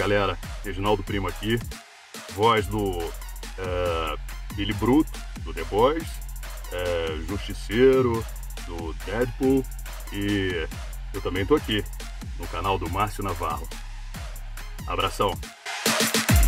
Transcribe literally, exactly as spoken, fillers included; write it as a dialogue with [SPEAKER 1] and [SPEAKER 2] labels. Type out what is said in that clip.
[SPEAKER 1] galera, Reginaldo Primo aqui, voz do é, Billy Bruto, do The Boys, é, Justiceiro, do Deadpool, e eu também tô aqui no canal do Márcio Navarro. Abração!